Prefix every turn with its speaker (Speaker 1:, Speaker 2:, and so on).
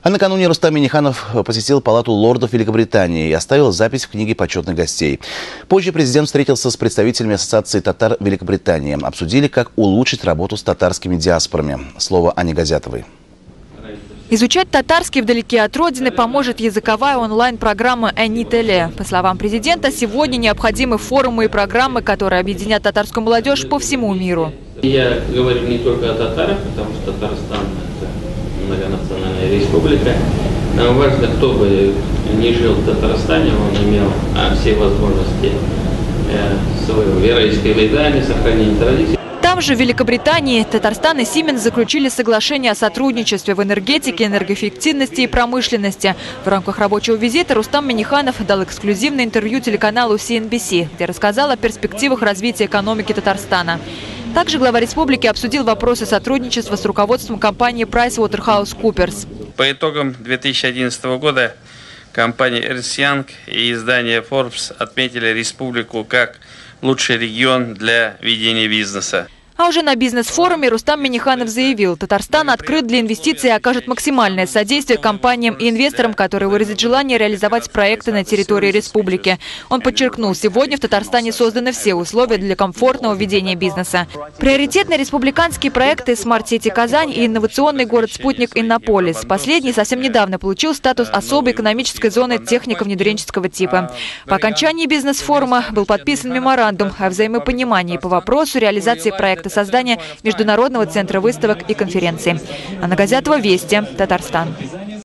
Speaker 1: А накануне Рустам Минниханов посетил Палату лордов Великобритании и оставил запись в книге почетных гостей. Позже президент встретился с представителями Ассоциации татар Великобритании. Обсудили, как улучшить работу с татарскими диаспорами. Слово Ане Газятовой.
Speaker 2: Изучать татарский вдалеке от родины поможет языковая онлайн-программа «Энителе». По словам президента, сегодня необходимы форумы и программы, которые объединят татарскую молодежь по всему миру.
Speaker 3: Я говорю не только о татарах, потому что Татарстан – это многонациональная республика. Нам важно, кто бы ни жил в Татарстане, он имел все возможности своего вероисповедания, сохранения традиций.
Speaker 2: Там же, в Великобритании, Татарстан и Сименс заключили соглашение о сотрудничестве в энергетике, энергоэффективности и промышленности. В рамках рабочего визита Рустам Минниханов дал эксклюзивное интервью телеканалу CNBC, где рассказал о перспективах развития экономики Татарстана. Также глава республики обсудил вопросы сотрудничества с руководством компании PricewaterhouseCoopers.
Speaker 3: По итогам 2011 года компания Ernst Young и издание Forbes отметили республику как лучший регион для ведения бизнеса.
Speaker 2: А уже на бизнес-форуме Рустам Минниханов заявил, Татарстан открыт для инвестиций и окажет максимальное содействие компаниям и инвесторам, которые выразят желание реализовать проекты на территории республики. Он подчеркнул, сегодня в Татарстане созданы все условия для комфортного ведения бизнеса. Приоритетные республиканские проекты «Смарт-сети Казань» и инновационный город-спутник «Иннополис». Последний совсем недавно получил статус особой экономической зоны технико-внедренческого типа. По окончании бизнес-форума был подписан меморандум о взаимопонимании по вопросу реализации проекта создания Международного центра выставок и конференций. Ана Газятова, Вести, Татарстан.